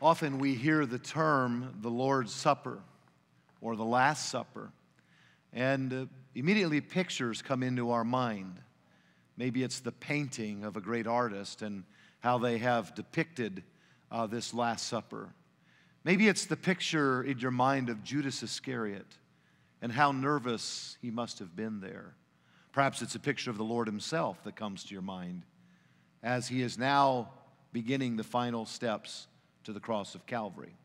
Often we hear the term the Lord's Supper or the Last Supper, and immediately pictures come into our mind. Maybe it's the painting of a great artist and how they have depicted this Last Supper. Maybe it's the picture in your mind of Judas Iscariot and how nervous he must have been there. Perhaps it's a picture of the Lord himself that comes to your mind as he is now beginning the final steps to the cross of Calvary.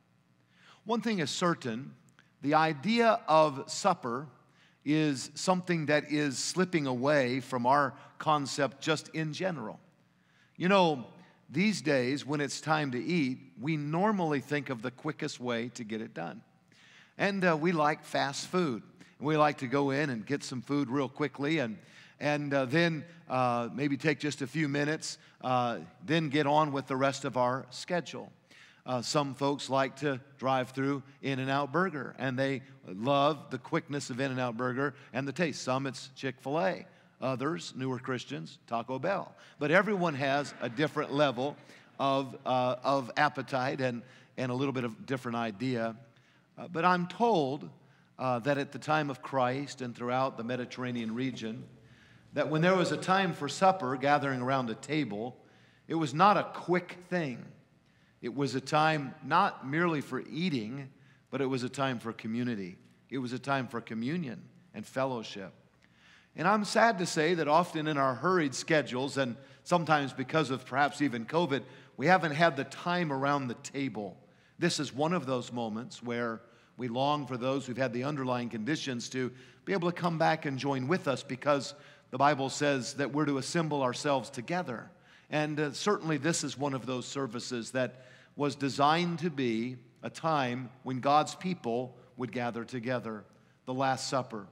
One thing is certain, the idea of supper is something that is slipping away from our concept just in general. You know, these days when it's time to eat, we normally think of the quickest way to get it done. And we like fast food. We like to go in and get some food real quickly and then maybe take just a few minutes, then get on with the rest of our schedule. Some folks like to drive through In-N-Out Burger, and they love the quickness of In-N-Out Burger and the taste. Some it's Chick-fil-A. Others, newer Christians, Taco Bell. But everyone has a different level of appetite and a little bit of different idea. But I'm told that at the time of Christ and throughout the Mediterranean region, that when there was a time for supper, gathering around a table, it was not a quick thing. It was a time not merely for eating, but it was a time for community. It was a time for communion and fellowship. And I'm sad to say that often in our hurried schedules, and sometimes because of perhaps even COVID, we haven't had the time around the table. This is one of those moments where we long for those who've had the underlying conditions to be able to come back and join with us, because the Bible says that we're to assemble ourselves together. And certainly this is one of those services that was designed to be a time when God's people would gather together, the Last Supper.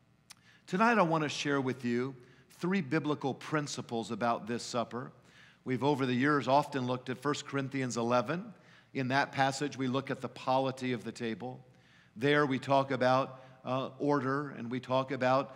Tonight I want to share with you 3 biblical principles about this supper. We've over the years often looked at 1 Corinthians 11. In that passage we look at the polity of the table. There we talk about order, and we talk about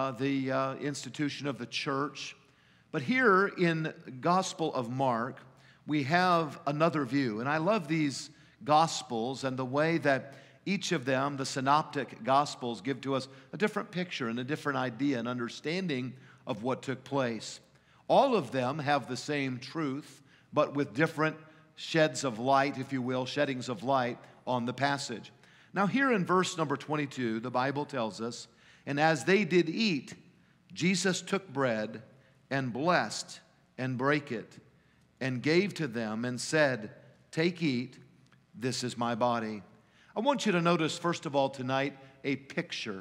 the institution of the church. But here in Gospel of Mark, we have another view. And I love these Gospels and the way that each of them, the synoptic Gospels, give to us a different picture and a different idea and understanding of what took place. All of them have the same truth, but with different sheds of light, if you will, sheddings of light on the passage. Now here in verse number 22, the Bible tells us, "And as they did eat, Jesus took bread and blessed and brake it and gave to them and said, 'Take, eat, this is my body.'" I want you to notice, first of all, tonight, a picture.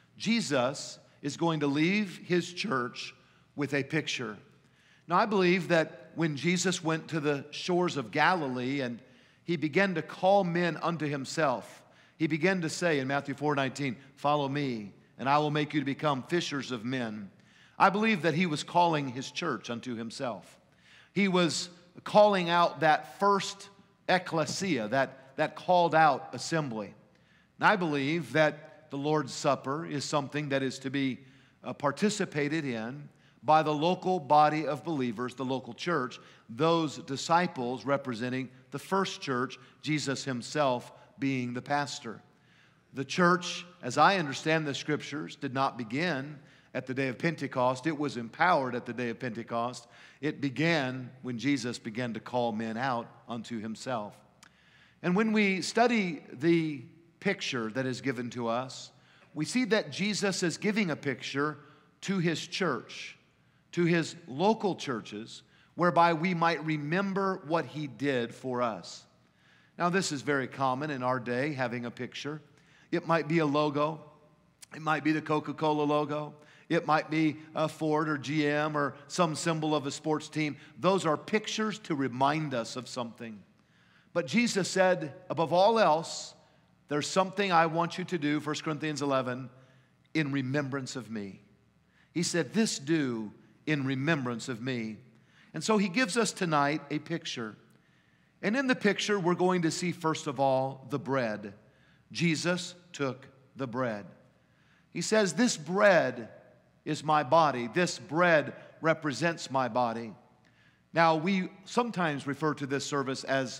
Jesus is going to leave his church with a picture. Now, I believe that when Jesus went to the shores of Galilee and he began to call men unto himself, he began to say in Matthew 4:19, "Follow me, and I will make you to become fishers of men." I believe that he was calling his church unto himself. He was calling out that first ecclesia, that called out assembly. And I believe that the Lord's Supper is something that is to be participated in by the local body of believers, the local church, those disciples representing the first church, Jesus himself being the pastor. The church, as I understand the scriptures, did not begin at the day of Pentecost. It was empowered at the day of Pentecost. It began when Jesus began to call men out unto himself. And when we study the picture that is given to us, we see that Jesus is giving a picture to his church, to his local churches, whereby we might remember what he did for us. Now, this is very common in our day, having a picture. It might be a logo. It might be the Coca-Cola logo. It might be a Ford or GM or some symbol of a sports team. Those are pictures to remind us of something. But Jesus said, above all else, there's something I want you to do, 1 Corinthians 11, in remembrance of me. He said, "This do in remembrance of me." And so he gives us tonight a picture. And in the picture, we're going to see, first of all, the bread. Jesus took the bread. He says, "This bread is my body. This bread represents my body." Now, we sometimes refer to this service as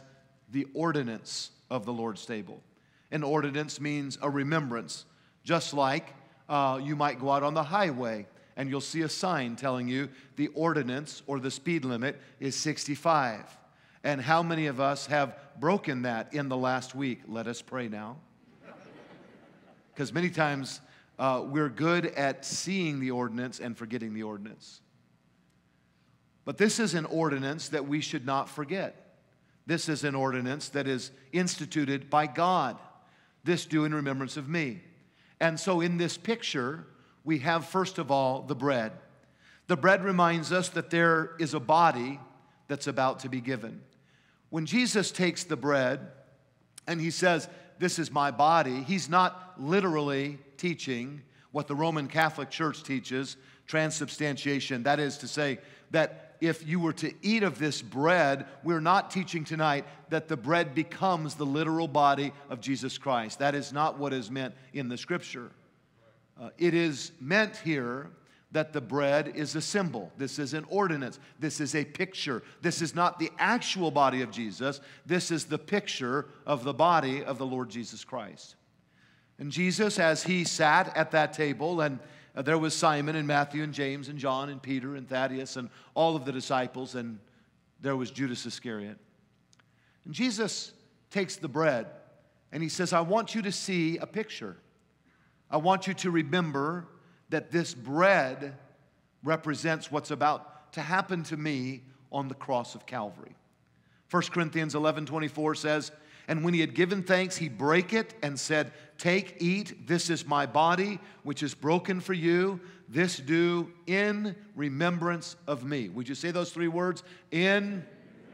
the ordinance of the Lord's table. An ordinance means a remembrance, just like you might go out on the highway and you'll see a sign telling you the ordinance or the speed limit is 65. And how many of us have broken that in the last week? Let us pray now. Because many times we're good at seeing the ordinance and forgetting the ordinance. But this is an ordinance that we should not forget. This is an ordinance that is instituted by God. This do in remembrance of me. And so in this picture, we have first of all the bread. The bread reminds us that there is a body that's about to be given. When Jesus takes the bread and he says, "This is my body," he's not literally teaching what the Roman Catholic Church teaches, transubstantiation. That is to say that if you were to eat of this bread, we're not teaching tonight that the bread becomes the literal body of Jesus Christ. That is not what is meant in the Scripture. It is meant here that the bread is a symbol. This is an ordinance. This is a picture. This is not the actual body of Jesus. This is the picture of the body of the Lord Jesus Christ. And Jesus, as he sat at that table, and there was Simon and Matthew and James and John and Peter and Thaddeus and all of the disciples, and there was Judas Iscariot. And Jesus takes the bread and he says, "I want you to see a picture. I want you to remember that this bread represents what's about to happen to me on the cross of Calvary." 1 Corinthians 11:24 says, "And when he had given thanks, he brake it and said, 'Take, eat, this is my body, which is broken for you. This do in remembrance of me.'" Would you say those three words? In.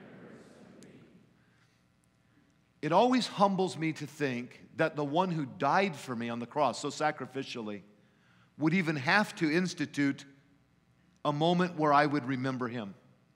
It always humbles me to think that the one who died for me on the cross so sacrificially would even have to institute a moment where I would remember him.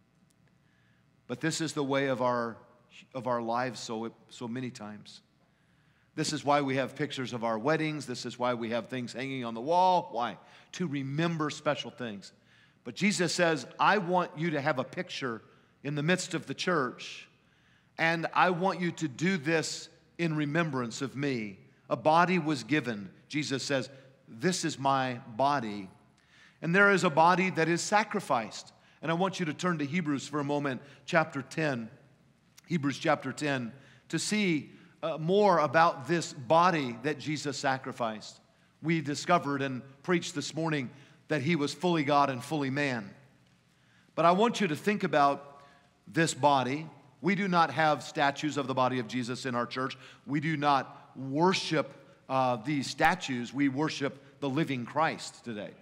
But this is the way of our lives so many times. This is why we have pictures of our weddings. This is why we have things hanging on the wall. Why? To remember special things. But Jesus says, "I want you to have a picture in the midst of the church, and I want you to do this in remembrance of me." A body was given. Jesus says, "This is my body." And there is a body that is sacrificed. And I want you to turn to Hebrews for a moment, chapter 10. Hebrews chapter 10, to see more about this body that Jesus sacrificed. We discovered and preached this morning that he was fully God and fully man. But I want you to think about this body. We do not have statues of the body of Jesus in our church. We do not worship these statues. We worship the living Christ today.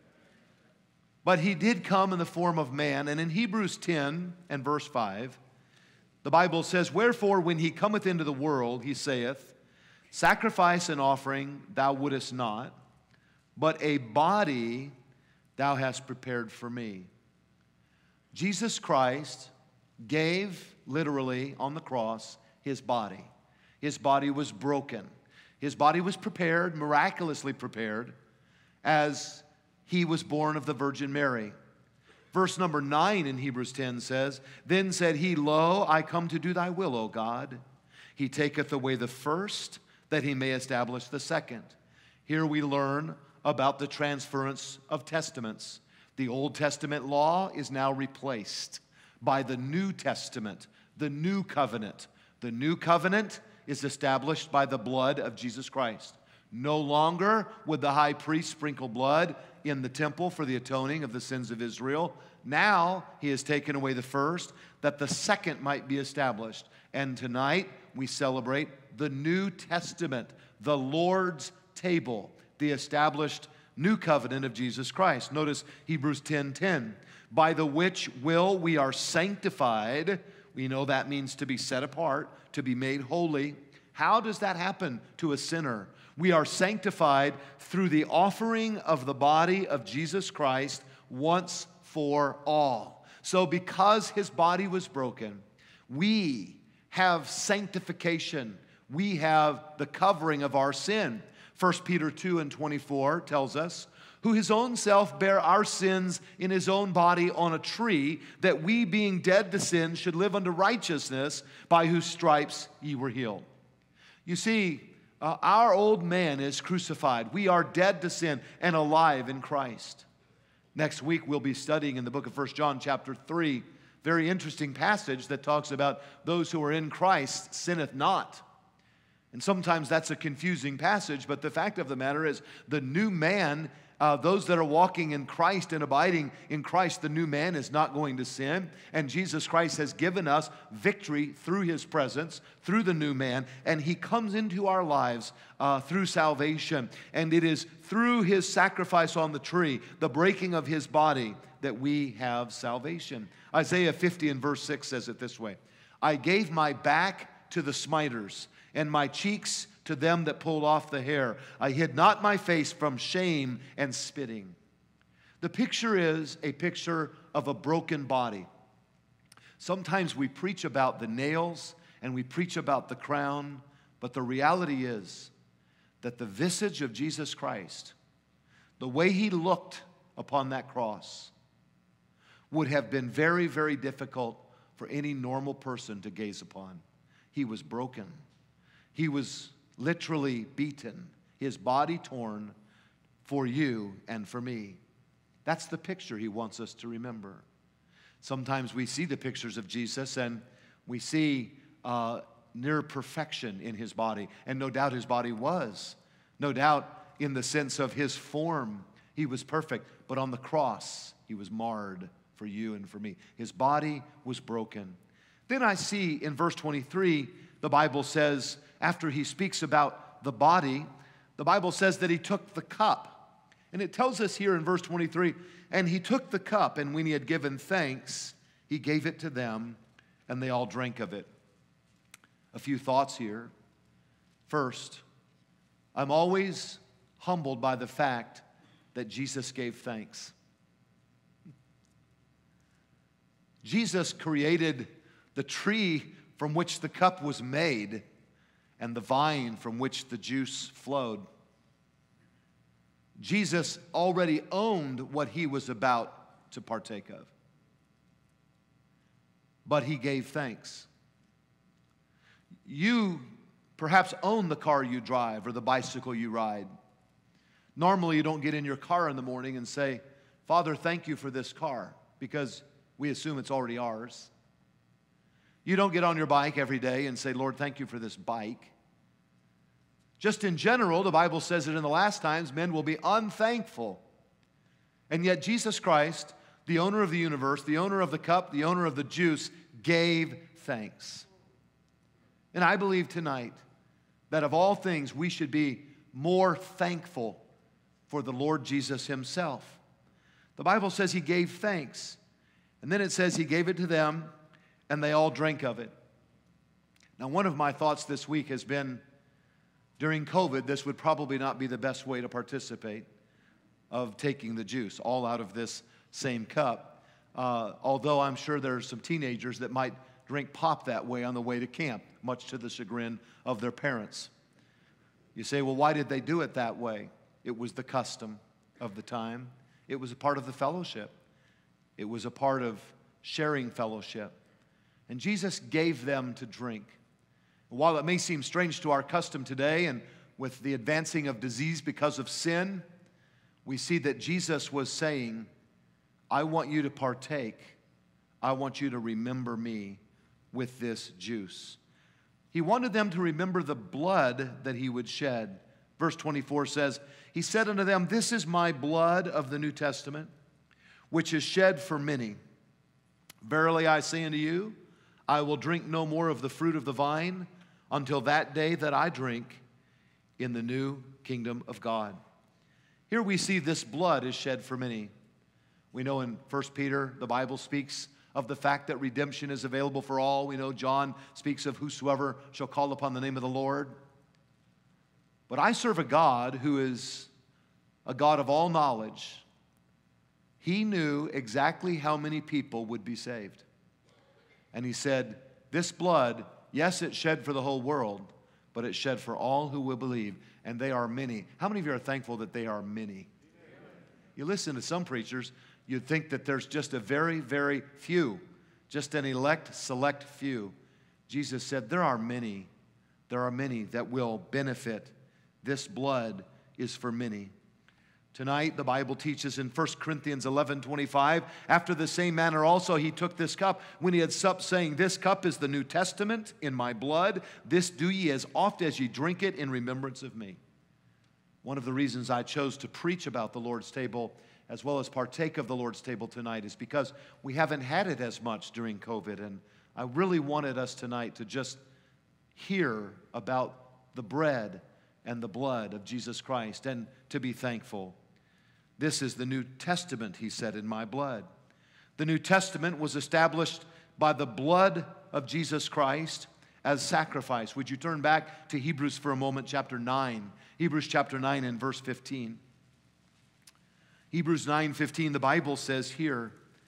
But he did come in the form of man. And in Hebrews 10 and verse 5, the Bible says, "Wherefore, when he cometh into the world, he saith, Sacrifice and offering thou wouldest not, but a body thou hast prepared for me." Jesus Christ gave, literally, on the cross, his body. His body was broken. His body was prepared, miraculously prepared, as he was born of the Virgin Mary. Verse number 9 in Hebrews 10 says, "Then said he, Lo, I come to do thy will, O God. He taketh away the first, that he may establish the second." Here we learn about the transference of testaments. The Old Testament law is now replaced by the New Testament, the New Covenant. The New Covenant is established by the blood of Jesus Christ. No longer would the high priest sprinkle blood in the temple for the atoning of the sins of Israel. Now he has taken away the first, that the second might be established. And tonight we celebrate the New Testament, the Lord's table, the established new covenant of Jesus Christ. Notice Hebrews 10:10. "By the which will we are sanctified." We know that means to be set apart, to be made holy. How does that happen to a sinner? We are sanctified through the offering of the body of Jesus Christ once for all. So because his body was broken, we have sanctification. We have the covering of our sin. 1 Peter 2 and 24 tells us, who his own self bare our sins in his own body on a tree, that we, being dead to sin, should live unto righteousness, by whose stripes ye were healed. You see, our old man is crucified. We are dead to sin and alive in Christ. Next week, we'll be studying in the book of 1 John chapter 3, very interesting passage that talks about those who are in Christ sinneth not. And sometimes that's a confusing passage, but the fact of the matter is the new man, those that are walking in Christ and abiding in Christ, the new man is not going to sin. And Jesus Christ has given us victory through his presence, through the new man, and he comes into our lives through salvation. And it is through his sacrifice on the tree, the breaking of his body, that we have salvation. Isaiah 50 and verse 6 says it this way: I gave my back to the smiters, and my cheeks to them that pulled off the hair. I hid not my face from shame and spitting. The picture is a picture of a broken body. Sometimes we preach about the nails and we preach about the crown, but the reality is that the visage of Jesus Christ, the way he looked upon that cross, would have been very, very difficult for any normal person to gaze upon. He was broken. He was literally beaten, his body torn for you and for me. That's the picture he wants us to remember. Sometimes we see the pictures of Jesus and we see near perfection in his body. And no doubt his body was. No doubt in the sense of his form, he was perfect. But on the cross, he was marred for you and for me. His body was broken. Then I see in verse 23, the Bible says, after he speaks about the body, the Bible says that he took the cup. And it tells us here in verse 23, and he took the cup, and when he had given thanks, he gave it to them, and they all drank of it. A few thoughts here. First, I'm always humbled by the fact that Jesus gave thanks. Jesus created the tree from which the cup was made and the vine from which the juice flowed. Jesus already owned what he was about to partake of, but he gave thanks. You perhaps own the car you drive or the bicycle you ride. Normally, you don't get in your car in the morning and say, Father, thank you for this car, because we assume it's already ours. You don't get on your bike every day and say, Lord, thank you for this bike. Just in general, the Bible says that in the last times, men will be unthankful. And yet Jesus Christ, the owner of the universe, the owner of the cup, the owner of the juice, gave thanks. And I believe tonight that of all things, we should be more thankful for the Lord Jesus himself. The Bible says he gave thanks. And then it says he gave it to them, and they all drank of it. Now, one of my thoughts this week has been, during COVID, this would probably not be the best way to participate of taking the juice, all out of this same cup. Although I'm sure there are some teenagers that might drink pop that way on the way to camp, much to the chagrin of their parents. You say, well, why did they do it that way? It was the custom of the time. It was a part of the fellowship. It was a part of sharing fellowship. And Jesus gave them to drink. While it may seem strange to our custom today, and with the advancing of disease because of sin, we see that Jesus was saying, I want you to partake. I want you to remember me with this juice. He wanted them to remember the blood that he would shed. Verse 24 says, he said unto them, this is my blood of the New Testament, which is shed for many. Verily I say unto you, I will drink no more of the fruit of the vine until that day that I drink in the new kingdom of God. Here we see this blood is shed for many. We know in 1 Peter, the Bible speaks of the fact that redemption is available for all. We know John speaks of whosoever shall call upon the name of the Lord. But I serve a God who is a God of all knowledge. He knew exactly how many people would be saved. And he said, this blood, yes, it's shed for the whole world, but it's shed for all who will believe, and they are many. How many of you are thankful that they are many? You listen to some preachers, you'd think that there's just a very, very few, just an elect, select few. Jesus said, there are many that will benefit. This blood is for many. Tonight, the Bible teaches in 1 Corinthians 11:25, after the same manner also he took this cup when he had supped, saying, this cup is the New Testament in my blood. This do ye as oft as ye drink it in remembrance of me. One of the reasons I chose to preach about the Lord's table as well as partake of the Lord's table tonight is because we haven't had it as much during COVID, and I really wanted us tonight to just hear about the bread and the blood of Jesus Christ and to be thankful. This is the New Testament, he said, in my blood. The New Testament was established by the blood of Jesus Christ as sacrifice. Would you turn back to Hebrews for a moment, chapter 9. Hebrews chapter 9 and verse 15. Hebrews 9:15, the Bible says here,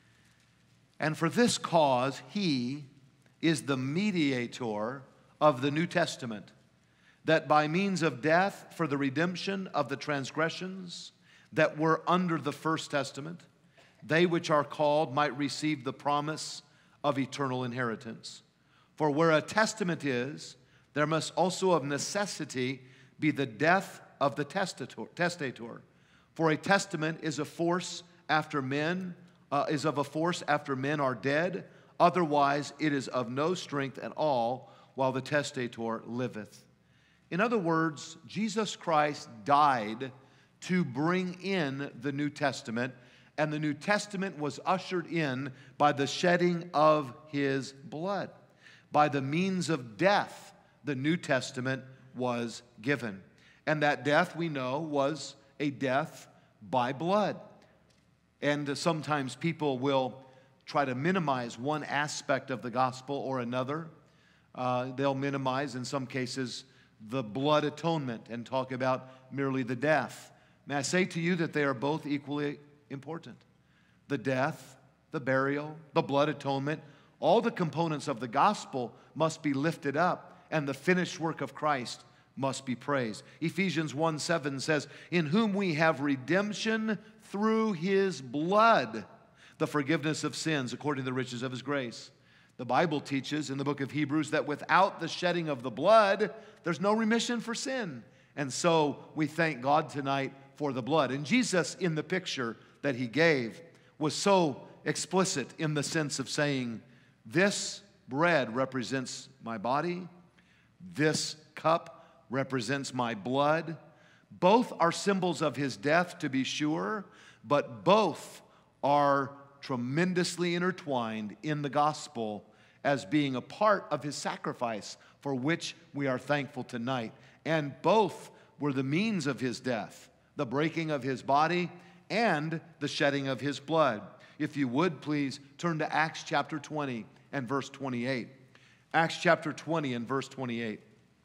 and for this cause he is the mediator of the New Testament, that by means of death for the redemption of the transgressions that were under the first testament, they which are called might receive the promise of eternal inheritance. For where a testament is, there must also of necessity be the death of the testator. For a testament is of a force after men are dead. Otherwise, it is of no strength at all while the testator liveth. In other words, Jesus Christ died to bring in the New Testament, and the New Testament was ushered in by the shedding of his blood. By the means of death, the New Testament was given. And that death, we know, was a death by blood. And sometimes people will try to minimize one aspect of the gospel or another. They'll minimize, in some cases, the blood atonement and talk about merely the death. May I say to you that they are both equally important. The death, the burial, the blood atonement, all the components of the gospel must be lifted up, and the finished work of Christ must be praised. Ephesians 1:7 says, in whom we have redemption through his blood, the forgiveness of sins according to the riches of his grace. The Bible teaches in the book of Hebrews that without the shedding of the blood, there's no remission for sin. And so we thank God tonight for the blood. And Jesus, in the picture that he gave, was so explicit in the sense of saying, this bread represents my body, this cup represents my blood. Both are symbols of his death, to be sure, but both are tremendously intertwined in the gospel as being a part of his sacrifice, for which we are thankful tonight. And both were the means of his death, the breaking of his body and the shedding of his blood. If you would, please turn to Acts chapter 20 and verse 28. Acts chapter 20 and verse 28.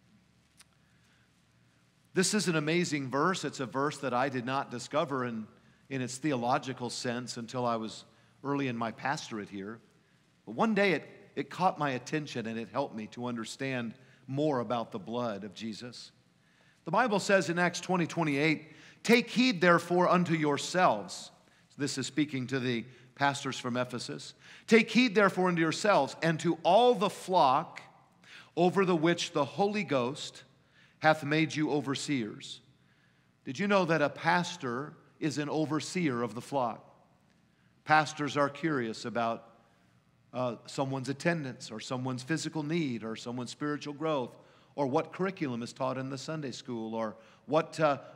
This is an amazing verse. It's a verse that I did not discover in its theological sense until I was early in my pastorate here. But one day it caught my attention and it helped me to understand more about the blood of Jesus. The Bible says in Acts 20:28, take heed therefore unto yourselves. This is speaking to the pastors from Ephesus. Take heed therefore unto yourselves and to all the flock over the which the Holy Ghost hath made you overseers. Did you know that a pastor is an overseer of the flock? Pastors are curious about someone's attendance or someone's physical need or someone's spiritual growth or what curriculum is taught in the Sunday school or what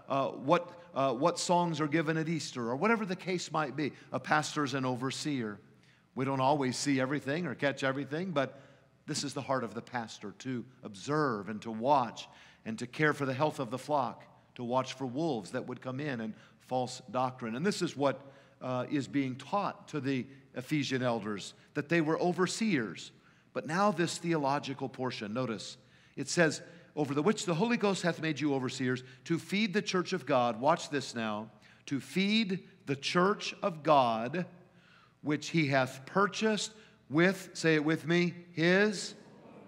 songs are given at Easter or whatever the case might be. A pastor is an overseer. We don't always see everything or catch everything, but this is the heart of the pastor, to observe and to watch and to care for the health of the flock, to watch for wolves that would come in and false doctrine. And this is what is being taught to the Ephesian elders, that they were overseers. But now this theological portion, notice, it says, over the which the Holy Ghost hath made you overseers, to feed the church of God. Watch this now. To feed the church of God, which he hath purchased with, say it with me, his.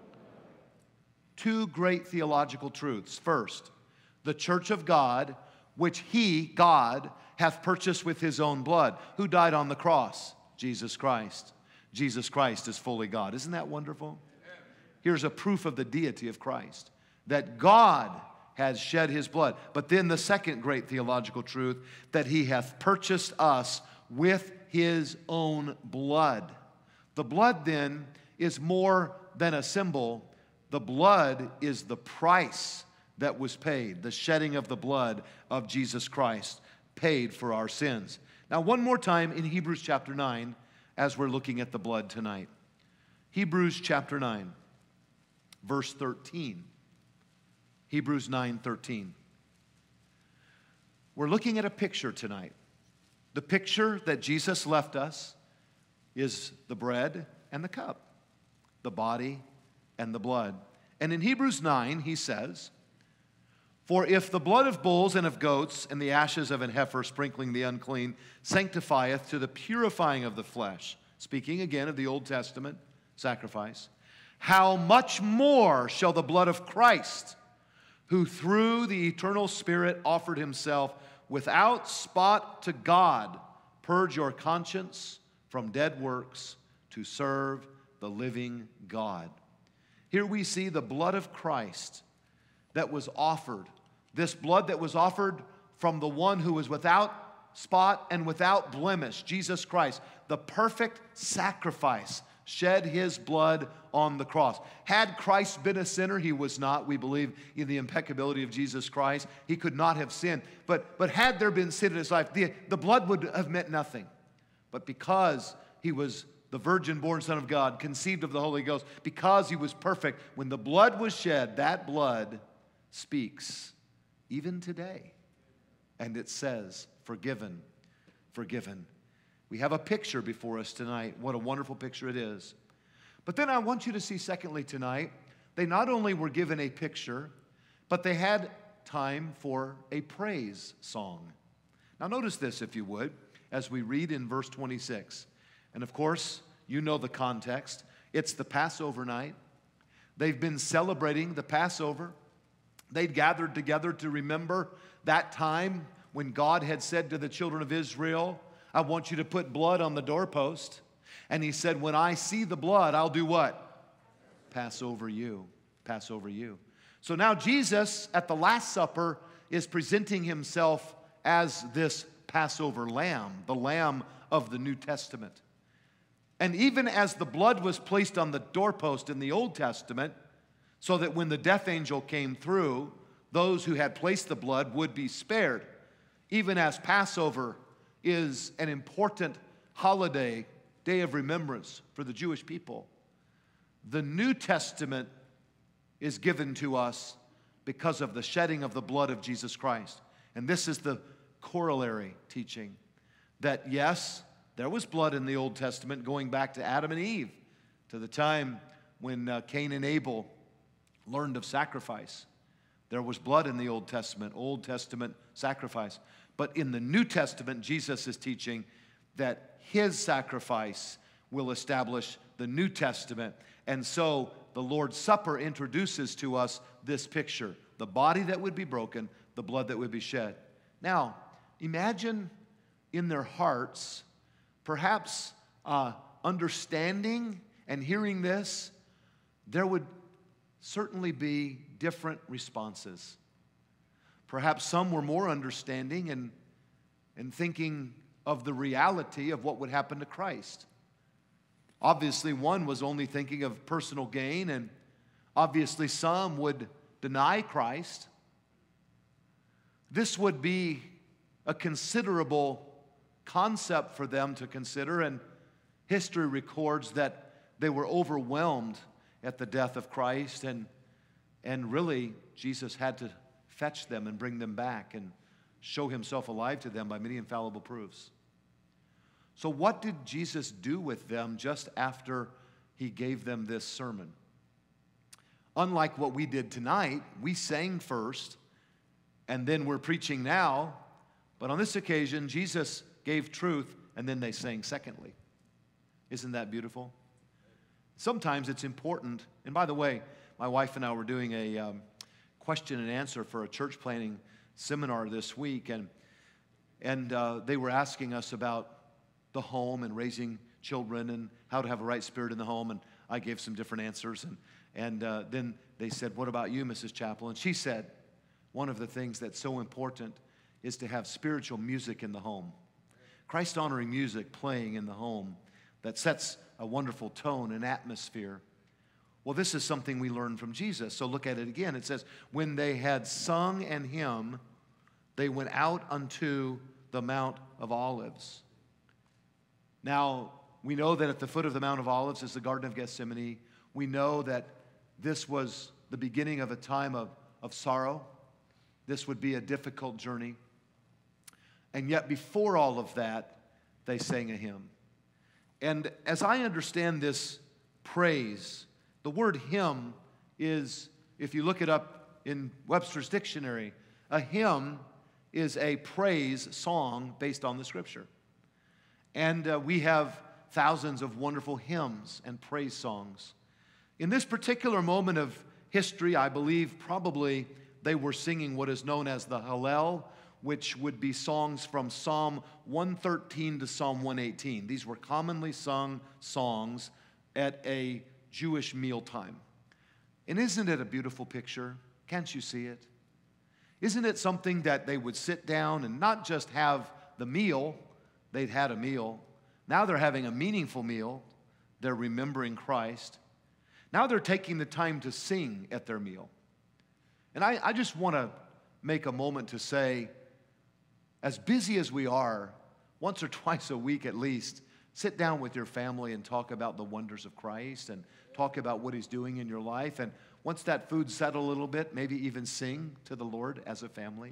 Two great theological truths. First, the church of God, which he, God, hath purchased with his own blood. Who died on the cross? Jesus Christ. Jesus Christ is fully God. Isn't that wonderful? Here's a proof of the deity of Christ, that God has shed his blood. But then the second great theological truth, that he hath purchased us with his own blood. The blood then is more than a symbol. The blood is the price that was paid, the shedding of the blood of Jesus Christ paid for our sins. Now, one more time in Hebrews chapter 9, as we're looking at the blood tonight. Hebrews chapter 9, verse 13. Hebrews 9:13. We're looking at a picture tonight. The picture that Jesus left us is the bread and the cup, the body and the blood. And in Hebrews 9, he says, for if the blood of bulls and of goats and the ashes of an heifer sprinkling the unclean sanctifieth to the purifying of the flesh, speaking again of the Old Testament sacrifice, how much more shall the blood of Christ, who through the eternal Spirit offered himself without spot to God, purge your conscience from dead works to serve the living God. Here we see the blood of Christ that was offered. This blood that was offered from the one who was without spot and without blemish, Jesus Christ, the perfect sacrifice, shed his blood on the cross. Had Christ been a sinner, he was not. We believe in the impeccability of Jesus Christ. He could not have sinned. But had there been sin in his life, the blood would have meant nothing. But because he was the virgin-born Son of God, conceived of the Holy Ghost, because he was perfect, when the blood was shed, that blood speaks even today. And it says, forgiven, forgiven. We have a picture before us tonight. What a wonderful picture it is. But then I want you to see, secondly, tonight, they not only were given a picture, but they had time for a praise song. Now notice this, if you would, as we read in verse 26. And of course, you know the context. It's the Passover night. They've been celebrating the Passover. They'd gathered together to remember that time when God had said to the children of Israel, I want you to put blood on the doorpost. And he said, when I see the blood, I'll do what? Pass over you. Pass over you. So now Jesus, at the Last Supper, is presenting himself as this Passover lamb, the lamb of the New Testament. And even as the blood was placed on the doorpost in the Old Testament, so that when the death angel came through, those who had placed the blood would be spared. Even as Passover is an important holiday, day of remembrance for the Jewish people, the New Testament is given to us because of the shedding of the blood of Jesus Christ. And this is the corollary teaching, that yes, there was blood in the Old Testament going back to Adam and Eve, to the time when Cain and Abel learned of sacrifice. There was blood in the Old Testament sacrifice. But in the New Testament, Jesus is teaching that his sacrifice will establish the New Testament. And so the Lord's Supper introduces to us this picture, the body that would be broken, the blood that would be shed. Now, imagine in their hearts, perhaps understanding and hearing this, there would certainly be different responses. Perhaps some were more understanding and thinking of the reality of what would happen to Christ. Obviously, one was only thinking of personal gain, and obviously some would deny Christ. This would be a considerable concept for them to consider, and history records that they were overwhelmed at the death of Christ, and really Jesus had to fetch them and bring them back and show himself alive to them by many infallible proofs. So what did Jesus do with them just after he gave them this sermon? Unlike what we did tonight, we sang first, and then we're preaching now. But on this occasion, Jesus gave truth, and then they sang secondly. Isn't that beautiful? Sometimes it's important, and by the way, my wife and I were doing a question and answer for a church planning seminar this week, and And they were asking us about the home and raising children and how to have a right spirit in the home. And I gave some different answers. And then they said, what about you, Mrs. Chappell? And she said, one of the things that's so important is to have spiritual music in the home. Christ-honoring music playing in the home that sets a wonderful tone and atmosphere. Well, this is something we learned from Jesus. So look at it again. It says, when they had sung an hymn, they went out unto the Mount of Olives. Now, we know that at the foot of the Mount of Olives is the Garden of Gethsemane. We know that this was the beginning of a time of sorrow. This would be a difficult journey. And yet before all of that, they sang a hymn. And as I understand this praise, the word hymn is, if you look it up in Webster's dictionary, a hymn is a praise song based on the Scripture. And we have thousands of wonderful hymns and praise songs. In this particular moment of history, I believe probably they were singing what is known as the Hallel, which would be songs from Psalm 113 to Psalm 118. These were commonly sung songs at a Jewish mealtime. And isn't it a beautiful picture? Can't you see it? Isn't it something that they would sit down and not just have the meal, they'd had a meal. Now they're having a meaningful meal. They're remembering Christ. Now they're taking the time to sing at their meal. And I just want to make a moment to say, as busy as we are, once or twice a week at least, sit down with your family and talk about the wonders of Christ and talk about what He's doing in your life. And once that food's settled a little bit, maybe even sing to the Lord as a family.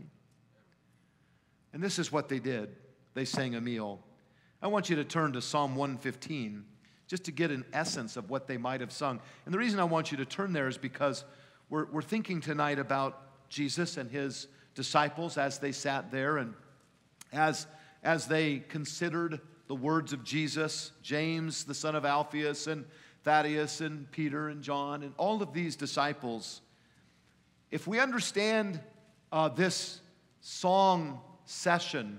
And this is what they did. They sang a meal. I want you to turn to Psalm 115 just to get an essence of what they might have sung. And the reason I want you to turn there is because we're thinking tonight about Jesus and His disciples as they sat there and as they considered the words of Jesus, James, the son of Alphaeus, and Thaddeus, and Peter, and John, and all of these disciples. If we understand this song session,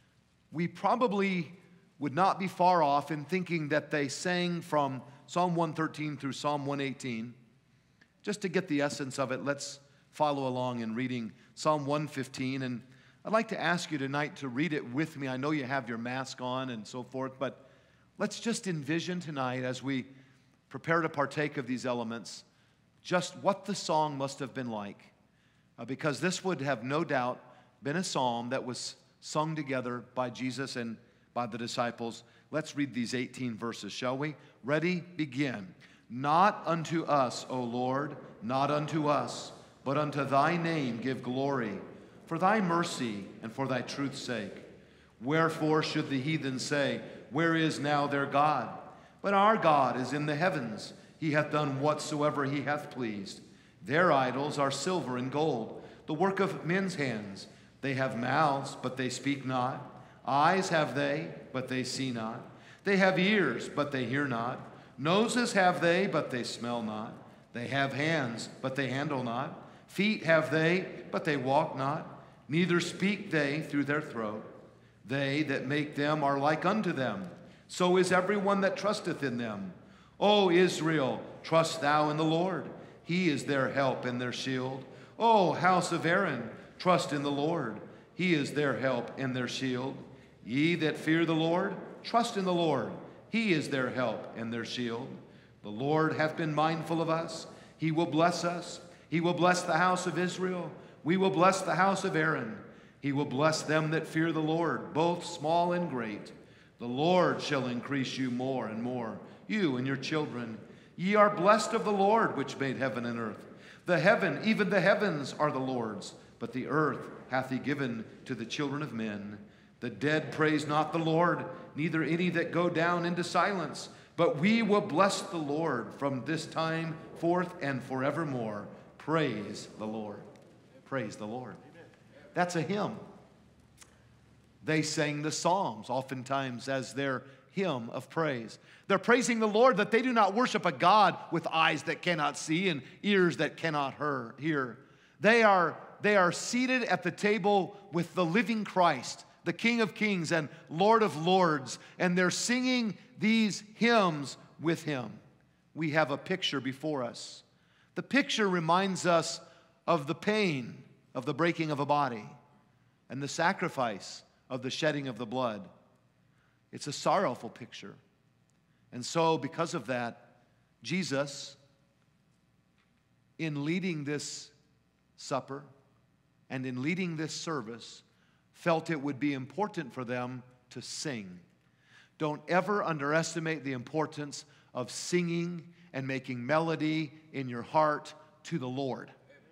we probably would not be far off in thinking that they sang from Psalm 113 through Psalm 118. Just to get the essence of it, let's follow along in reading Psalm 115. And I'd like to ask you tonight to read it with me. I know you have your mask on and so forth, but let's just envision tonight as we prepare to partake of these elements just what the song must have been like. Because this would have no doubt been a psalm that was sung together by Jesus and by the disciples. Let's read these 18 verses, shall we? Ready? Begin. Not unto us, O Lord, not unto us, but unto thy name give glory, for thy mercy and for thy truth's sake. Wherefore should the heathen say, where is now their God? But our God is in the heavens. He hath done whatsoever he hath pleased. Their idols are silver and gold, the work of men's hands. They have mouths, but they speak not. Eyes have they, but they see not. They have ears, but they hear not. Noses have they, but they smell not. They have hands, but they handle not. Feet have they, but they walk not. Neither speak they through their throat. They that make them are like unto them. So is everyone that trusteth in them. O Israel, trust thou in the Lord. He is their help and their shield. O house of Aaron, trust in the Lord. He is their help and their shield. Ye that fear the Lord, trust in the Lord. He is their help and their shield. The Lord hath been mindful of us. He will bless us. He will bless the house of Israel. We will bless the house of Aaron. He will bless them that fear the Lord, both small and great. The Lord shall increase you more and more, you and your children. Ye are blessed of the Lord, which made heaven and earth. The heaven, even the heavens, are the Lord's, but the earth hath he given to the children of men. The dead praise not the Lord, neither any that go down into silence. But we will bless the Lord from this time forth and forevermore. Praise the Lord. Praise the Lord. That's a hymn. They sang the Psalms oftentimes as their hymn of praise. They're praising the Lord that they do not worship a God with eyes that cannot see and ears that cannot hear. They are seated at the table with the living Christ, the King of Kings and Lord of Lords, and they're singing these hymns with him. We have a picture before us. The picture reminds us of the pain of the breaking of a body and the sacrifice of the shedding of the blood. It's a sorrowful picture. And so, because of that, Jesus, in leading this supper and in leading this service, felt it would be important for them to sing. Don't ever underestimate the importance of singing and making melody in your heart to the Lord.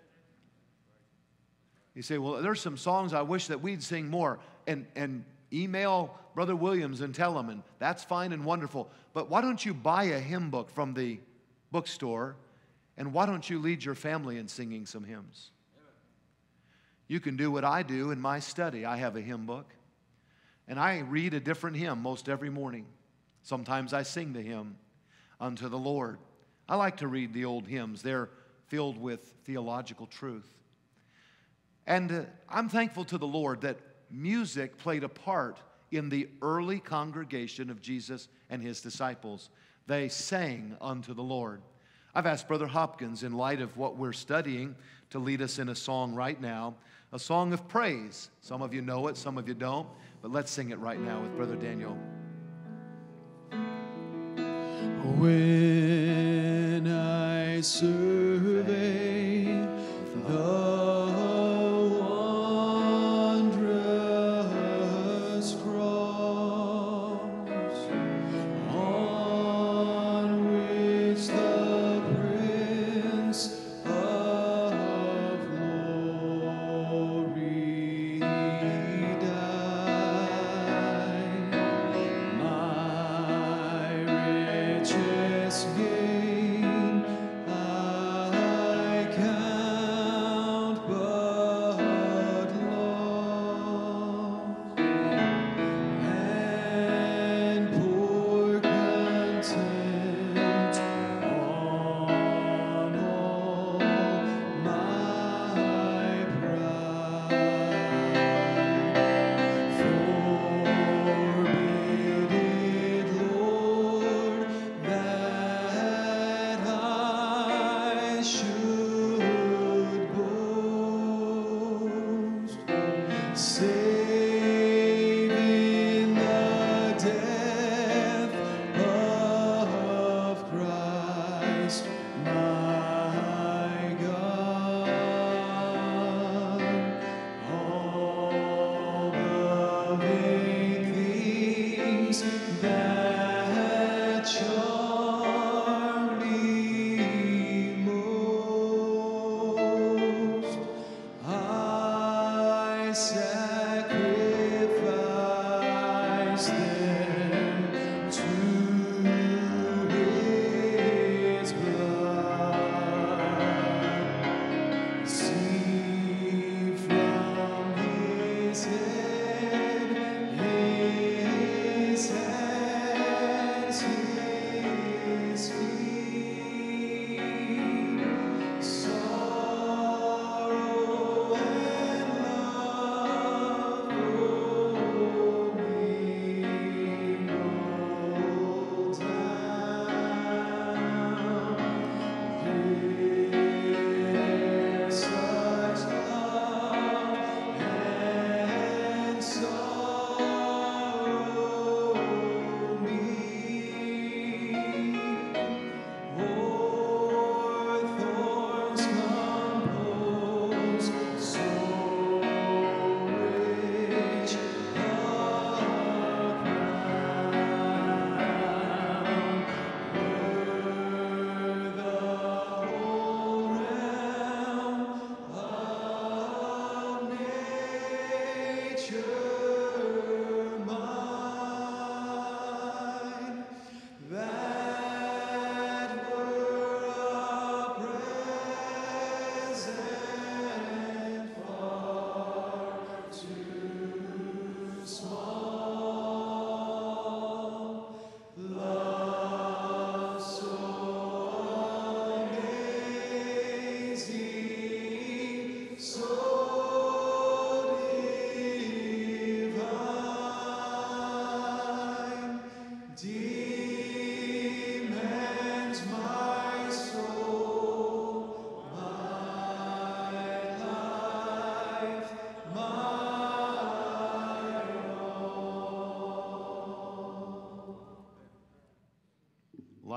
You say, well, there's some songs I wish that we'd sing more. And email Brother Williams and tell him, and that's fine and wonderful. But why don't you buy a hymn book from the bookstore, and why don't you lead your family in singing some hymns? You can do what I do in my study. I have a hymn book, and I read a different hymn most every morning. Sometimes I sing the hymn unto the Lord. I like to read the old hymns. They're filled with theological truth. And I'm thankful to the Lord that music played a part in the early congregation of Jesus and his disciples. They sang unto the Lord. I've asked Brother Hopkins, in light of what we're studying, to lead us in a song right now, a song of praise. Some of you know it, some of you don't, but let's sing it right now with Brother Daniel. When I survey the wondrous cross on which the Prince of Glory died, my richest gain I count but loss, and pour content on all my pride. Forbid it, Lord, that I should boast, save in the death of Christ my God. All the vain things that charm me most, I sacrifice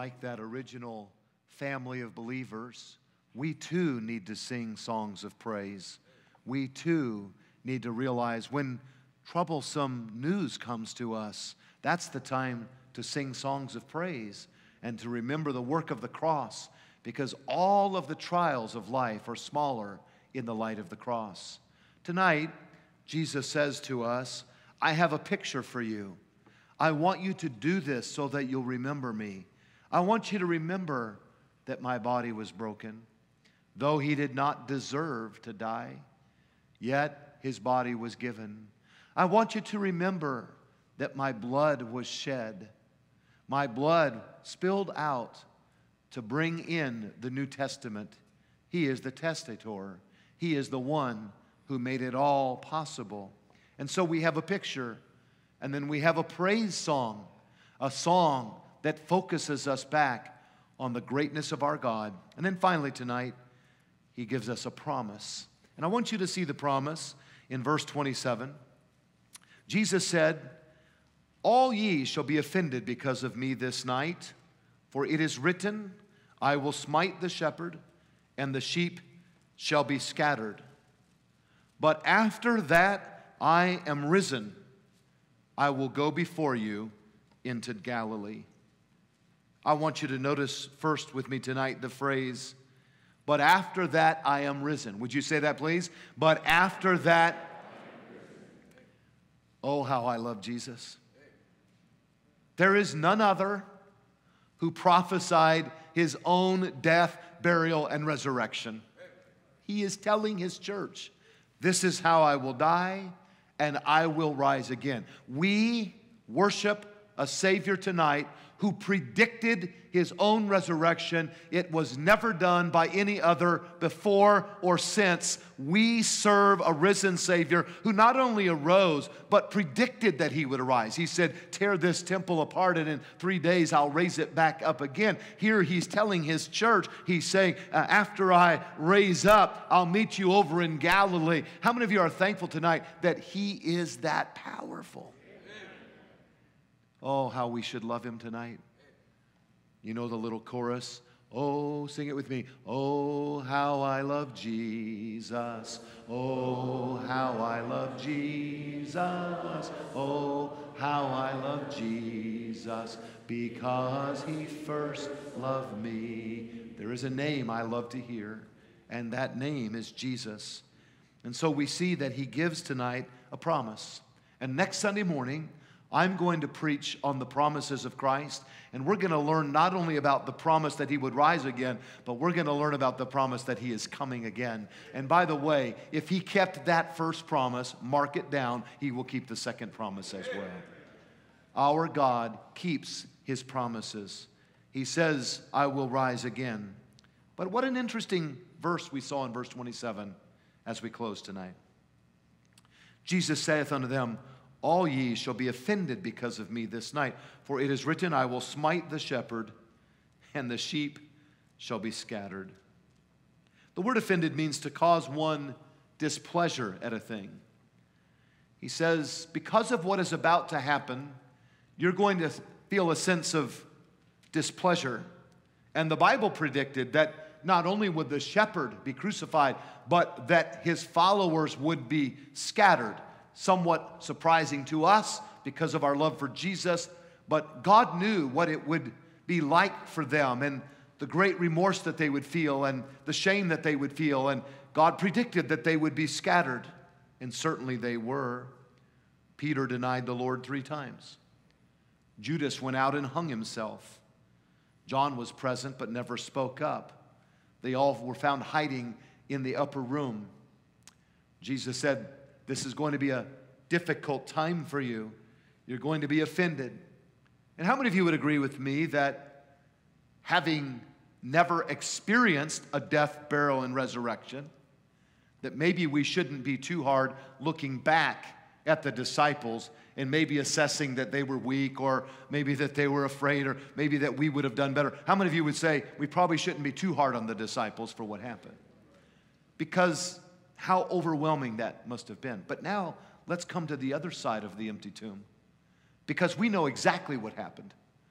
like that original family of believers, we too need to sing songs of praise. We too need to realize when troublesome news comes to us, that's the time to sing songs of praise and to remember the work of the cross, because all of the trials of life are smaller in the light of the cross. Tonight, Jesus says to us, I have a picture for you. I want you to do this so that you'll remember me. I want you to remember that my body was broken. Though he did not deserve to die, yet his body was given. I want you to remember that my blood was shed. My blood spilled out to bring in the New Testament. He is the testator. He is the one who made it all possible. And so we have a picture, and then we have a praise song, a song that focuses us back on the greatness of our God. And then finally tonight, he gives us a promise. And I want you to see the promise in verse 27. Jesus said, all ye shall be offended because of me this night, for it is written, I will smite the shepherd, and the sheep shall be scattered. But after that I am risen, I will go before you into Galilee. I want you to notice first with me tonight the phrase, but after that I am risen. Would you say that, please? But after that, oh, how I love Jesus. There is none other who prophesied his own death, burial, and resurrection. He is telling his church, this is how I will die, and I will rise again. We worship a Savior tonight who predicted his own resurrection. It was never done by any other before or since. We serve a risen Savior who not only arose, but predicted that he would arise. He said, tear this temple apart, and in 3 days I'll raise it back up again. Here he's telling his church, he's saying, after I raise up, I'll meet you over in Galilee. How many of you are thankful tonight that he is that powerful? Oh, how we should love him tonight. You know the little chorus? Oh, sing it with me. Oh, how I love Jesus. Oh, how I love Jesus. Oh, how I love Jesus. Because he first loved me. There is a name I love to hear, and that name is Jesus. And so we see that he gives tonight a promise. And next Sunday morning, I'm going to preach on the promises of Christ, and we're going to learn not only about the promise that he would rise again, but we're going to learn about the promise that he is coming again. And by the way, if he kept that first promise, mark it down, he will keep the second promise as well. Our God keeps his promises. He says, I will rise again. But what an interesting verse we saw in verse 27 as we close tonight. Jesus saith unto them, all ye shall be offended because of me this night. For it is written, I will smite the shepherd, and the sheep shall be scattered. The word offended means to cause one displeasure at a thing. He says, because of what is about to happen, you're going to feel a sense of displeasure. And the Bible predicted that not only would the shepherd be crucified, but that his followers would be scattered. Somewhat surprising to us because of our love for Jesus, but God knew what it would be like for them and the great remorse that they would feel and the shame that they would feel, and God predicted that they would be scattered, and certainly they were. Peter denied the Lord 3 times. Judas went out and hung himself. John was present but never spoke up. They all were found hiding in the upper room. Jesus said, this is going to be a difficult time for you. You're going to be offended. And how many of you would agree with me that having never experienced a death, burial, and resurrection, that maybe we shouldn't be too hard looking back at the disciples and maybe assessing that they were weak, or maybe that they were afraid, or maybe that we would have done better? How many of you would say we probably shouldn't be too hard on the disciples for what happened? Because how overwhelming that must have been. But now, let's come to the other side of the empty tomb. Because we know exactly what happened.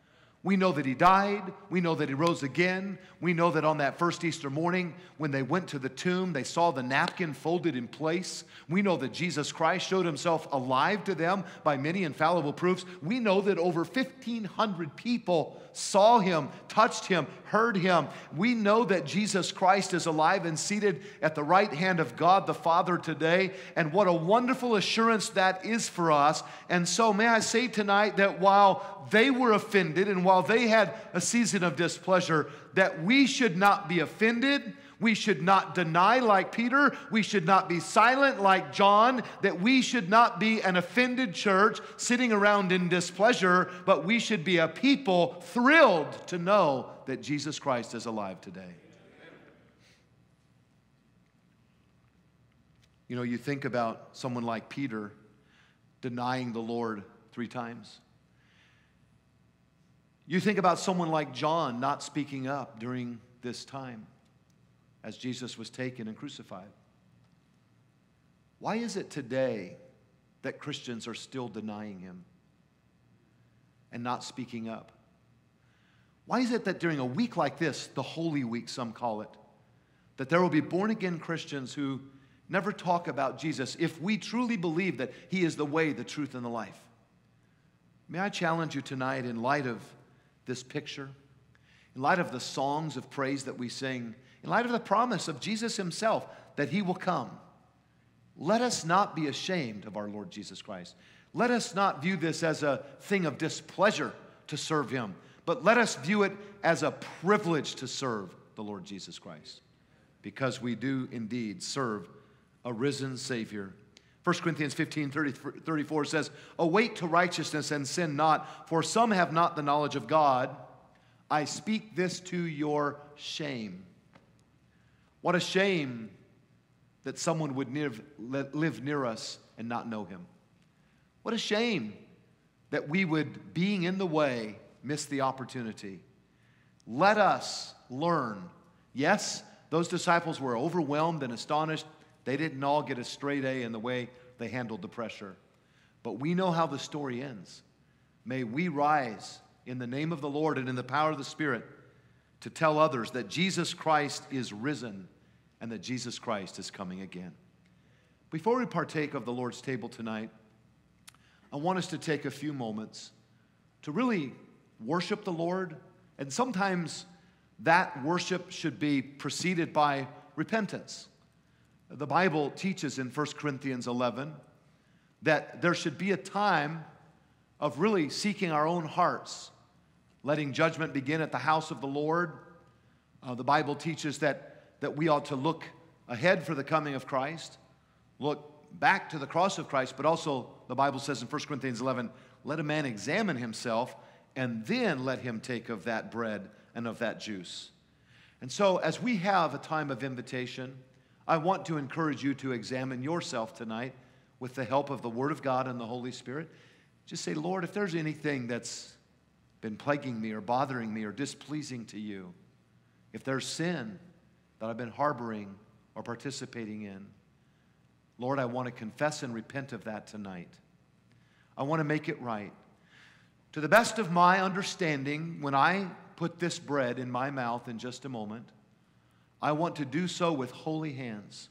We know that he died. We know that he rose again. We know that on that first Easter morning, when they went to the tomb, they saw the napkin folded in place. We know that Jesus Christ showed himself alive to them by many infallible proofs. We know that over 1,500 people saw him, touched him, heard him. We know that Jesus Christ is alive and seated at the right hand of God the Father today. And what a wonderful assurance that is for us. And so may I say tonight that while they were offended and while they had a season of displeasure, that we should not be offended. We should not deny like Peter. We should not be silent like John. That we should not be an offended church sitting around in displeasure, but we should be a people thrilled to know that Jesus Christ is alive today. You know, you think about someone like Peter denying the Lord 3 times. You think about someone like John not speaking up during this time as Jesus was taken and crucified. Why is it today that Christians are still denying him and not speaking up? Why is it that during a week like this, the Holy Week, some call it, that there will be born-again Christians who never talk about Jesus if we truly believe that he is the way, the truth, and the life? May I challenge you tonight in light of this picture, in light of the songs of praise that we sing, in light of the promise of Jesus himself that he will come, let us not be ashamed of our Lord Jesus Christ. Let us not view this as a thing of displeasure to serve him, but let us view it as a privilege to serve the Lord Jesus Christ, because we do indeed serve a risen Savior. 1 Corinthians 15:34 says, awake to righteousness and sin not, for some have not the knowledge of God. I speak this to your shame. What a shame that someone would live near us and not know him. What a shame that we would, being in the way, miss the opportunity. Let us learn. Yes, those disciples were overwhelmed and astonished. They didn't all get a straight A in the way they handled the pressure. But we know how the story ends. May we rise in the name of the Lord and in the power of the Spirit to tell others that Jesus Christ is risen and that Jesus Christ is coming again. Before we partake of the Lord's table tonight, I want us to take a few moments to really worship the Lord. And sometimes that worship should be preceded by repentance. The Bible teaches in 1 Corinthians 11 that there should be a time of really seeking our own hearts, letting judgment begin at the house of the Lord. The Bible teaches that we ought to look ahead for the coming of Christ, look back to the cross of Christ, but also the Bible says in 1 Corinthians 11, let a man examine himself and then let him take of that bread and of that juice. And so as we have a time of invitation, I want to encourage you to examine yourself tonight with the help of the Word of God and the Holy Spirit. Just say, Lord, if there's anything that's been plaguing me or bothering me or displeasing to you, if there's sin that I've been harboring or participating in, Lord, I want to confess and repent of that tonight. I want to make it right. To the best of my understanding, when I put this bread in my mouth in just a moment, I want to do so with holy hands.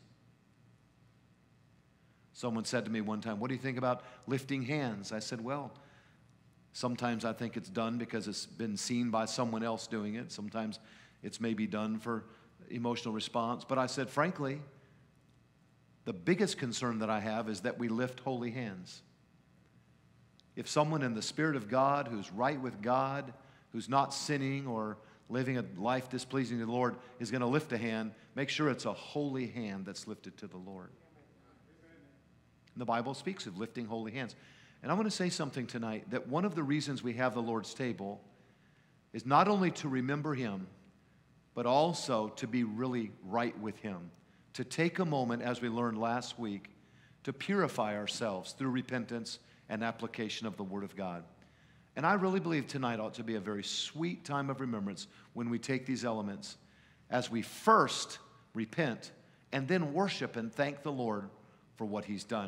Someone said to me one time, what do you think about lifting hands? I said, well, sometimes I think it's done because it's been seen by someone else doing it. Sometimes it's maybe done for emotional response. But I said, frankly, the biggest concern that I have is that we lift holy hands. If someone in the Spirit of God, who's right with God, who's not sinning or living a life displeasing to the Lord, is going to lift a hand, make sure it's a holy hand that's lifted to the Lord. And the Bible speaks of lifting holy hands. And I want to say something tonight, that one of the reasons we have the Lord's table is not only to remember Him, but also to be really right with Him. To take a moment, as we learned last week, to purify ourselves through repentance and application of the Word of God. And I really believe tonight ought to be a very sweet time of remembrance when we take these elements, as we first repent and then worship and thank the Lord for what He's done.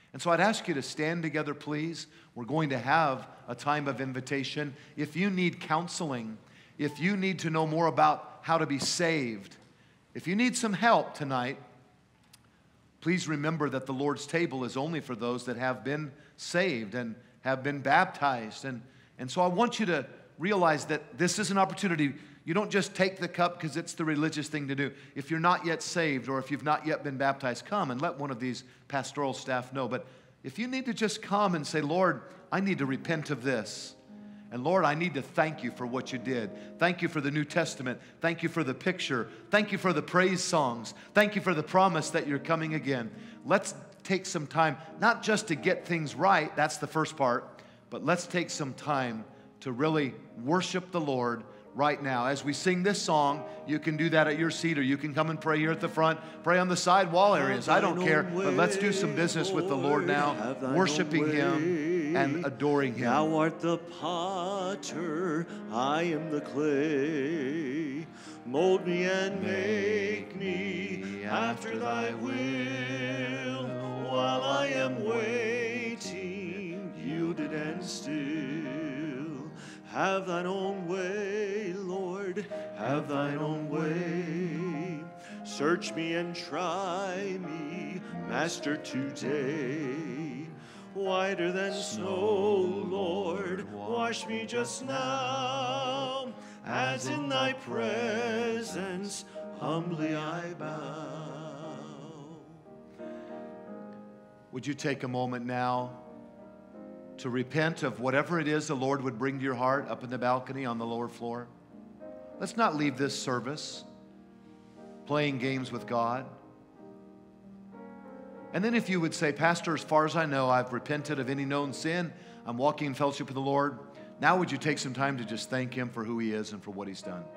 And so I'd ask you to stand together, please. We're going to have a time of invitation. If you need counseling, if you need to know more about how to be saved, if you need some help tonight, please remember that the Lord's table is only for those that have been saved and have been baptized. And so I want you to realize that this is an opportunity. You don't just take the cup because it's the religious thing to do. If you're not yet saved or if you've not yet been baptized, come and let one of these pastoral staff know. But if you need to just come and say, Lord, I need to repent of this. And Lord, I need to thank you for what you did. Thank you for the New Testament. Thank you for the picture. Thank you for the praise songs. Thank you for the promise that you're coming again. Let's take some time, not just to get things right, that's the first part, but let's take some time to really worship the Lord right now. As we sing this song, you can do that at your seat, or you can come and pray here at the front. Pray on the side wall areas. I don't care, but let's do some business with the Lord now, worshiping Him and adoring Him. Thou art the potter, I am the clay. Mold me and make me after thy will. While I am waiting, yielded and still. Have thine own way, Lord, have thine own way. Search me and try me, Master, today. Whiter than snow, Lord, wash me just now. As in thy presence, humbly I bow. Would you take a moment now to repent of whatever it is the Lord would bring to your heart up in the balcony on the lower floor? Let's not leave this service playing games with God. And then if you would say, Pastor, as far as I know, I've repented of any known sin. I'm walking in fellowship with the Lord. Now would you take some time to just thank Him for who He is and for what He's done?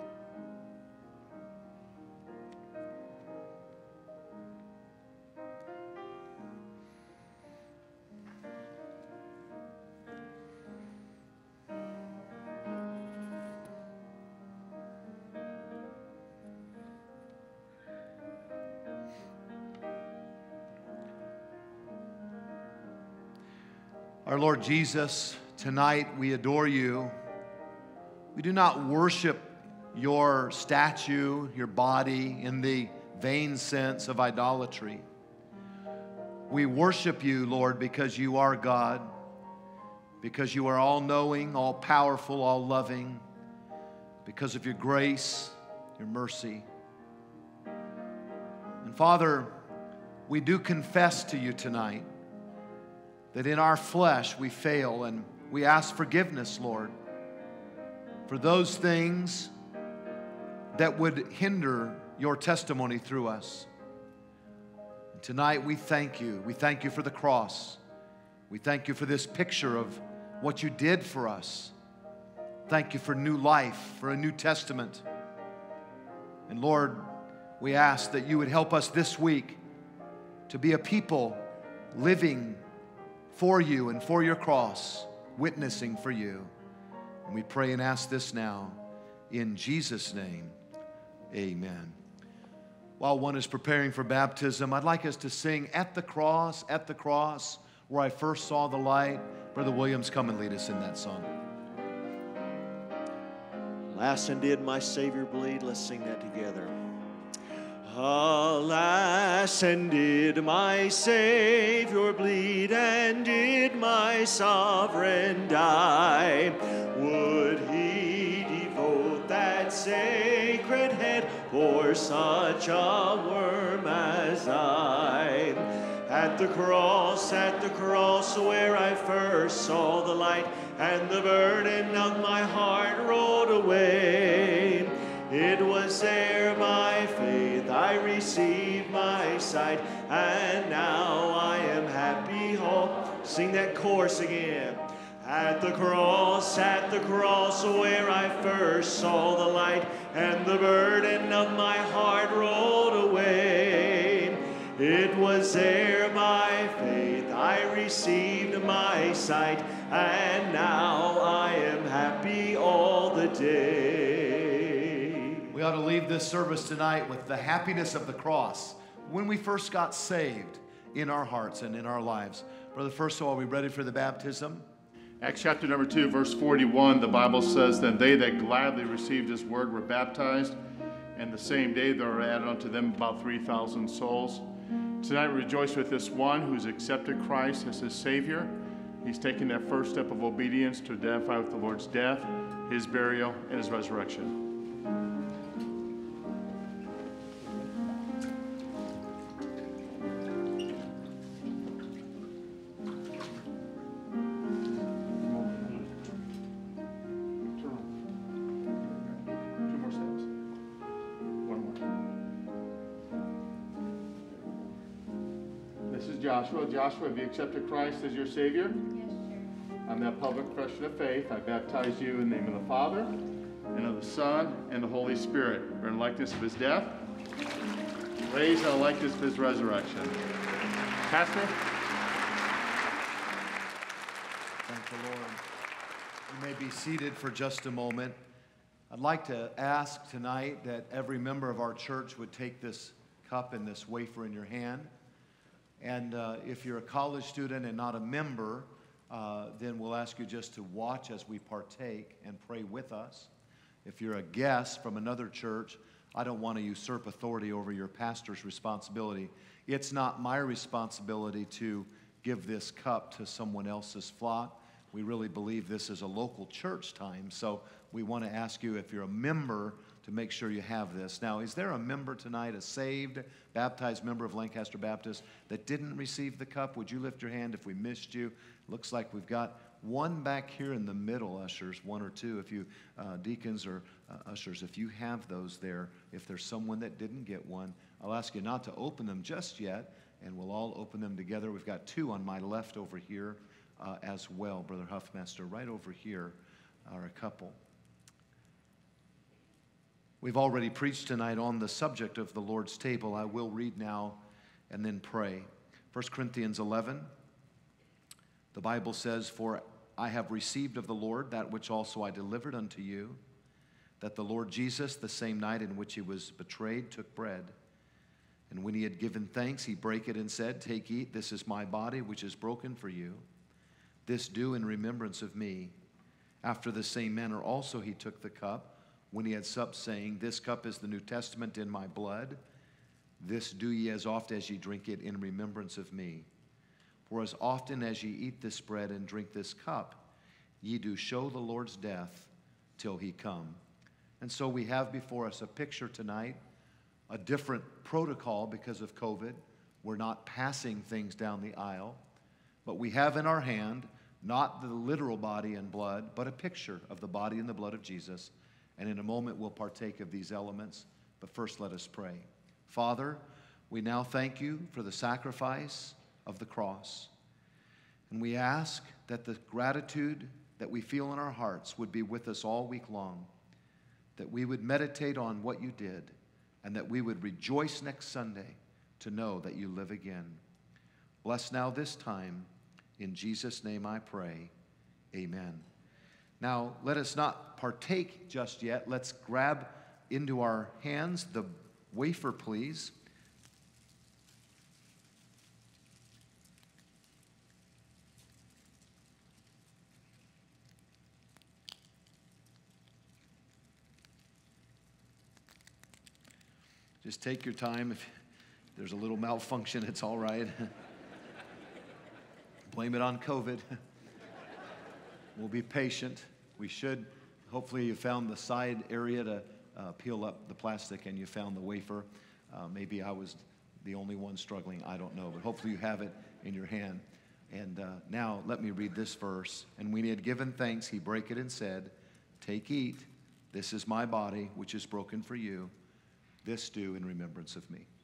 Our Lord Jesus, tonight we adore you. We do not worship your statue, your body, in the vain sense of idolatry. We worship you, Lord, because you are God, because you are all-knowing, all-powerful, all-loving, because of your grace, your mercy. And Father, we do confess to you tonight that in our flesh we fail, and we ask forgiveness, Lord, for those things that would hinder your testimony through us. And tonight we thank you. We thank you for the cross. We thank you for this picture of what you did for us. Thank you for new life, for a New Testament. And Lord, we ask that you would help us this week to be a people living for you and for your cross, witnessing for you. And we pray and ask this now in Jesus' name, amen. While one is preparing for baptism, I'd like us to sing At the Cross, where I first saw the light. Brother Williams, come and lead us in that song. Alas, and did my Savior bleed? Let's sing that together. Alas, and did my Savior bleed, and did my Sovereign die? Would He devote that sacred head for such a worm as I? At the cross, where I first saw the light, and the burden of my heart rolled away. It was there by faith I received my sight, and now I am happy whole. Sing that chorus again. At the cross, where I first saw the light, and the burden of my heart rolled away. It was there by faith I received my sight, and now I am happy all the day. We ought to leave this service tonight with the happiness of the cross. When we first got saved, in our hearts and in our lives. Brother, first of all, are we ready for the baptism? Acts chapter number 2, verse 41, the Bible says, "Then they that gladly received his word were baptized, and the same day there were added unto them about 3,000 souls." Tonight we rejoice with this one who's accepted Christ as his Savior. He's taken that first step of obedience to identify with the Lord's death, his burial, and his resurrection. Joshua, have you accepted Christ as your Savior? Yes, sir. On that public profession of faith, I baptize you in the name of the Father, and of the Son, and the Holy Spirit. We're in likeness of his death, raised in the likeness of his resurrection. Pastor? Thank the Lord. You may be seated for just a moment. I'd like to ask tonight that every member of our church would take this cup and this wafer in your hand. And if you're a college student and not a member, then we'll ask you just to watch as we partake and pray with us. If you're a guest from another church, I don't want to usurp authority over your pastor's responsibility. It's not my responsibility to give this cup to someone else's flock. We really believe this is a local church time, so we want to ask you, if you're a member, to make sure you have this. Now, is there a member tonight, a saved, baptized member of Lancaster Baptist that didn't receive the cup? Would you lift your hand if we missed you? Looks like we've got one back here in the middle, ushers, one or two. If you, deacons or ushers, if you have those there, if there's someone that didn't get one, I'll ask you not to open them just yet, and we'll all open them together. We've got two on my left over here as well. Brother Huffmaster, right over here are a couple. We've already preached tonight on the subject of the Lord's table. I will read now and then pray. 1 Corinthians 11, the Bible says, "For I have received of the Lord that which also I delivered unto you, that the Lord Jesus, the same night in which he was betrayed, took bread. And when he had given thanks, he brake it and said, Take, eat, this is my body, which is broken for you. This do in remembrance of me. After the same manner also he took the cup, when he had supped, saying, This cup is the New Testament in my blood. This do ye as oft as ye drink it in remembrance of me. For as often as ye eat this bread and drink this cup, ye do show the Lord's death till he come." And so we have before us a picture tonight, a different protocol because of COVID. We're not passing things down the aisle, but we have in our hand not the literal body and blood, but a picture of the body and the blood of Jesus. And in a moment, we'll partake of these elements. But first, let us pray. Father, we now thank you for the sacrifice of the cross. And we ask that the gratitude that we feel in our hearts would be with us all week long, that we would meditate on what you did, and that we would rejoice next Sunday to know that you live again. Bless now this time. In Jesus' name I pray. Amen. Now, let us not partake just yet. Let's grab into our hands the wafer, please. Just take your time. If there's a little malfunction, it's all right. Blame it on COVID. We'll be patient. We should. Hopefully you found the side area to peel up the plastic and you found the wafer. Maybe I was the only one struggling. I don't know. But hopefully you have it in your hand. And now let me read this verse. "And when he had given thanks, he brake it and said, Take, eat. This is my body, which is broken for you. This do in remembrance of me."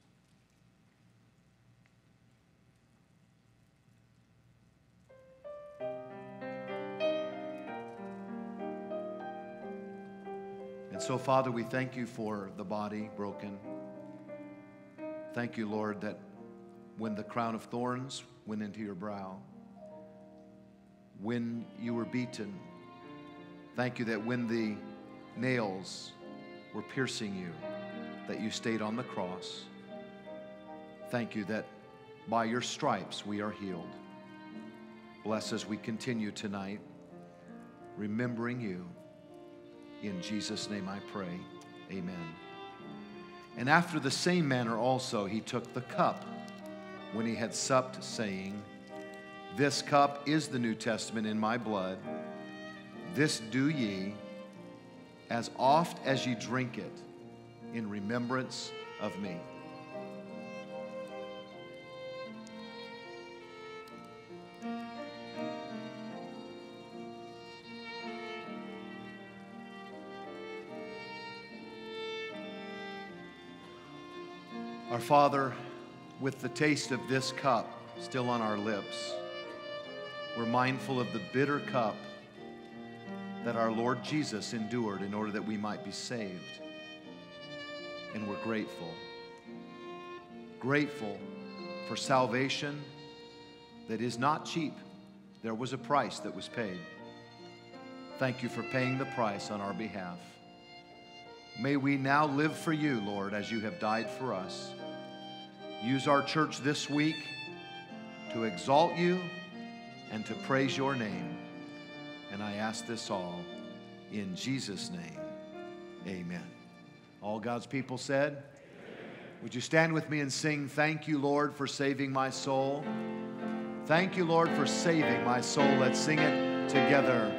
And so, Father, we thank you for the body broken. Thank you, Lord, that when the crown of thorns went into your brow, when you were beaten, thank you that when the nails were piercing you, that you stayed on the cross. Thank you that By your stripes we are healed. Bless as we continue tonight, remembering you. In Jesus' name I pray, amen. And after the same manner also he took the cup when he had supped, saying, This cup is the New Testament in my blood. This do ye as oft as ye drink it in remembrance of me. Our Father, with the taste of this cup still on our lips, we're mindful of the bitter cup that our Lord Jesus endured in order that we might be saved. And we're grateful. Grateful for salvation that is not cheap. There was a price that was paid. Thank you for paying the price on our behalf. May we now live for you, Lord, as you have died for us. Use our church this week to exalt you and to praise your name. And I ask this all in Jesus' name. Amen. All God's people said, amen. Would you stand with me and sing, Thank you, Lord, for saving my soul? Thank you, Lord, for saving my soul. Let's sing it together.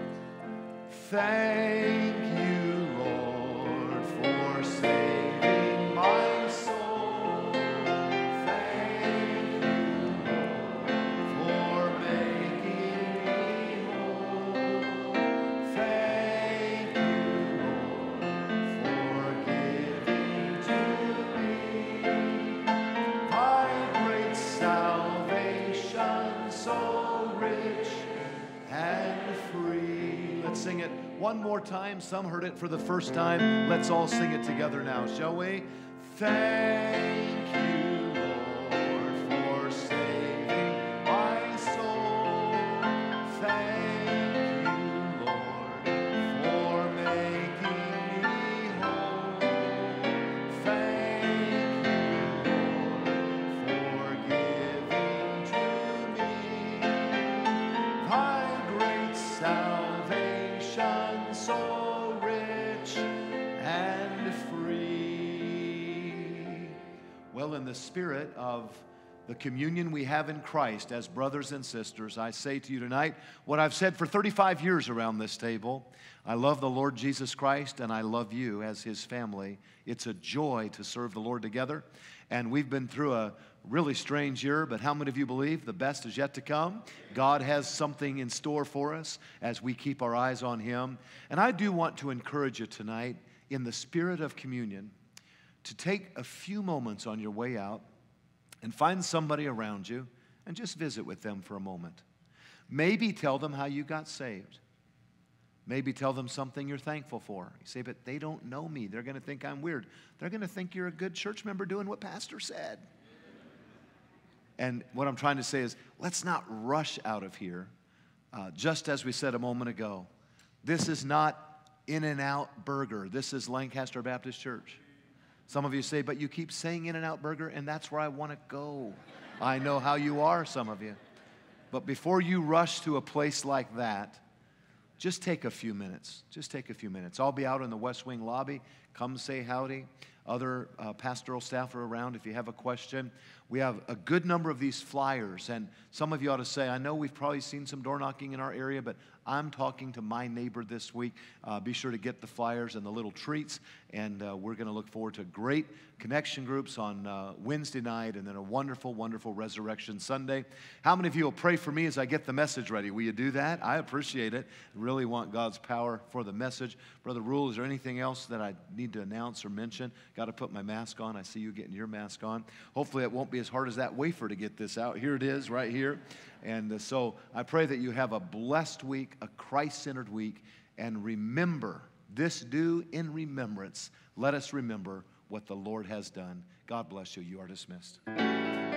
Thank you, Lord, for saving my soul. Thank you, Lord, for making me whole. Thank you, Lord, for giving to me thy great salvation, so rich and free. Let's sing it one more time. Some heard it for the first time. Let's all sing it together now, shall we? Thank you, Lord, for saving my soul. Thank you, Lord, for making me whole. Thank you, Lord, for giving to me thy great salvation, so rich and free. Well, in the spirit of the communion we have in Christ as brothers and sisters, I say to you tonight what I've said for 35 years around this table. I love the Lord Jesus Christ, and I love you as his family. It's a joy to serve the Lord together. And we've been through a really strange year, but how many of you believe the best is yet to come? God has something in store for us as we keep our eyes on him. And I do want to encourage you tonight, in the spirit of communion, to take a few moments on your way out and find somebody around you and just visit with them for a moment. Maybe tell them how you got saved. Maybe tell them something you're thankful for. You say, but they don't know me. They're going to think I'm weird. They're going to think you're a good church member doing what Pastor said. And what I'm trying to say is, let's not rush out of here. Just as we said a moment ago, this is not In-N-Out Burger. This is Lancaster Baptist Church. Some of you say, but you keep saying In-N-Out Burger, and that's where I want to go. I know how you are, some of you. But before you rush to a place like that, just take a few minutes. Just take a few minutes. I'll be out in the West Wing lobby. Come say howdy. Other pastoral staff are around if you have a question. We have a good number of these flyers, and some of you ought to say, I know we've probably seen some door knocking in our area, but I'm talking to my neighbor this week. Be sure to get the flyers and the little treats, and we're going to look forward to great connection groups on Wednesday night, and then a wonderful, wonderful Resurrection Sunday. How many of you will pray for me as I get the message ready? Will you do that? I appreciate it. Really want God's power for the message. Brother Rule, is there anything else that I need to announce or mention? Got to put my mask on. I see you getting your mask on. Hopefully it won't be as hard as that wafer to get this out. Here it is right here. And so I pray that you have a blessed week, a Christ-centered week, and remember, this do in remembrance. Let us remember what the Lord has done. God bless you. You are dismissed.